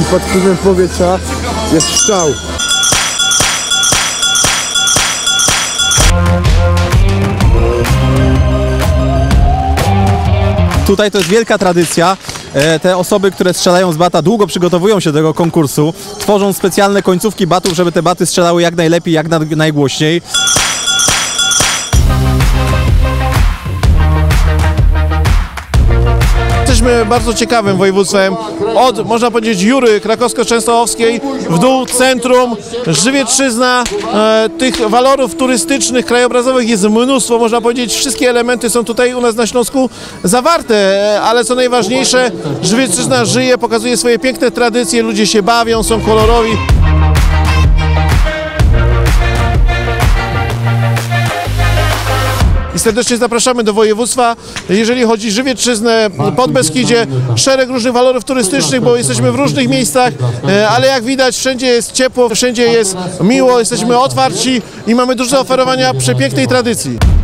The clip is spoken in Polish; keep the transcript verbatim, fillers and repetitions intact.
pod wpływem powietrza jest strzał. Tutaj to jest wielka tradycja. Te osoby, które strzelają z bata, długo przygotowują się do tego konkursu. Tworzą specjalne końcówki batów, żeby te baty strzelały jak najlepiej, jak najgłośniej. Jesteśmy bardzo ciekawym województwem. Od, można powiedzieć, Jury Krakowsko-Częstochowskiej w dół centrum, Żywietrzyzna. E, tych walorów turystycznych, krajobrazowych jest mnóstwo. Można powiedzieć, wszystkie elementy są tutaj u nas na Śląsku zawarte, e, ale co najważniejsze, Żywietrzyzna żyje, pokazuje swoje piękne tradycje, ludzie się bawią, są kolorowi. I serdecznie zapraszamy do województwa. Jeżeli chodzi o Żywietrzyznę, Podbeskidzie, szereg różnych walorów turystycznych, bo jesteśmy w różnych miejscach, ale jak widać wszędzie jest ciepło, wszędzie jest miło, jesteśmy otwarci i mamy dużo do oferowania przepięknej tradycji.